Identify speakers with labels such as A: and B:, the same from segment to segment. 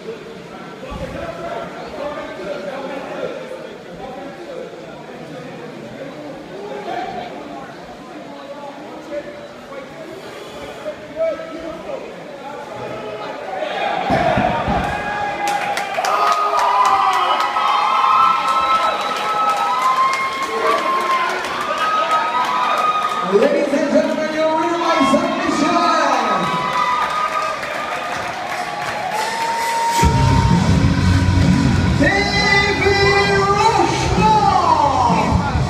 A: Ladies and gentlemen, your winner by submission, David Rushmore!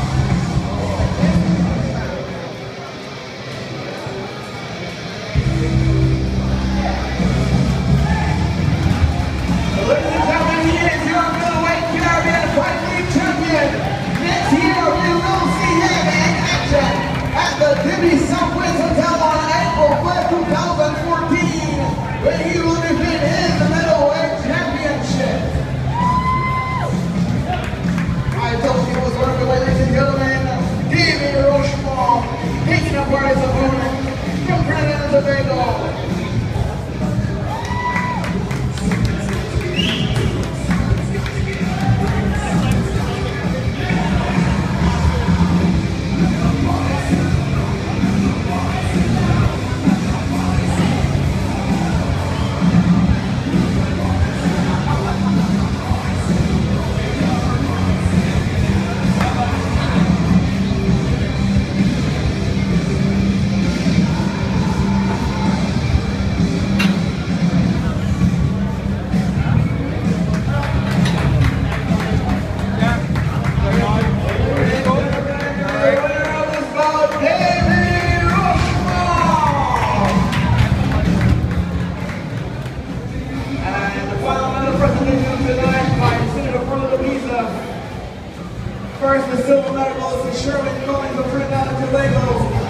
A: Ladies and gentlemen, he is your middleweight Caribbean Fight League champion. Next year, we will see him in action at the Dibby Southwest Hotel on April 5th, 2014, when he will defend his middleweight championship. I told you it was worth it, ladies and gentlemen. David Rushmore taking apart his opponent from Trinidad and Tobago. First, the silver medal is to Sherman Goins of Trinidad and Tobago.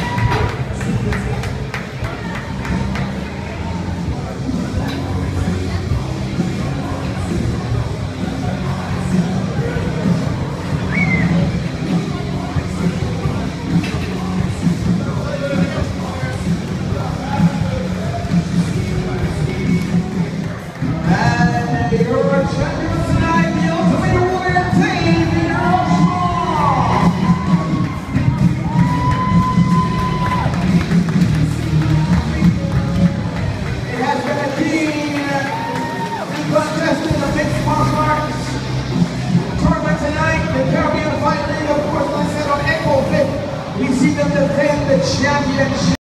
A: And your champion tonight, the Ultimate Warrior David Rushmore. It has been a key contest in the mixed martial arts tournament tonight. The Caribbean Fight League, of course, like I said, on April 5th, we see them defend the championship.